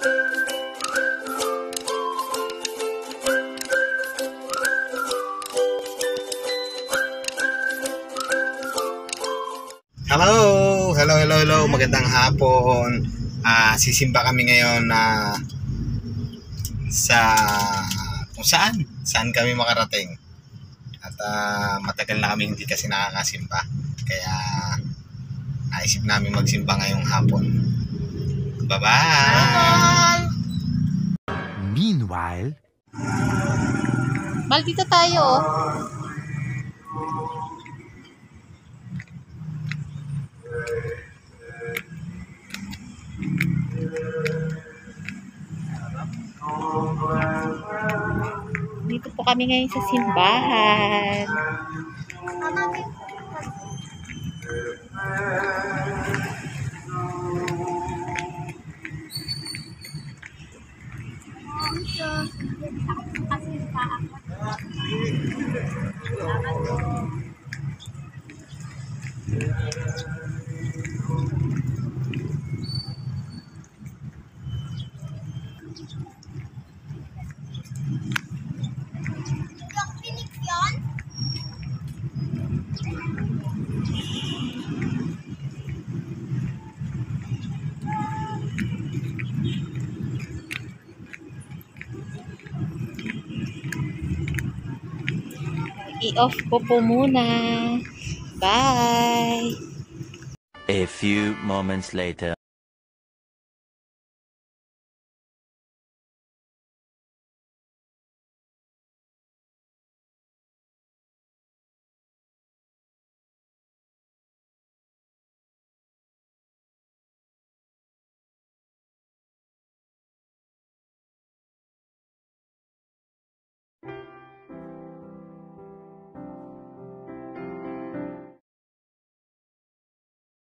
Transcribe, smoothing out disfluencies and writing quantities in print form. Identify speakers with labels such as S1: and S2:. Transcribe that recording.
S1: Hello, magandang hapon. Sisimba kami ngayon na sa kung saan kami makarating. At matagal na kami hindi kasi nakakasimba. Kaya naisip namin magsimba ngayong hapon. Bye-bye!
S2: Meanwhile,
S3: Mal, dito tayo. Dito po kami ngayon sa simbahan. I-off ko po muna. Bye!
S2: a few moments later.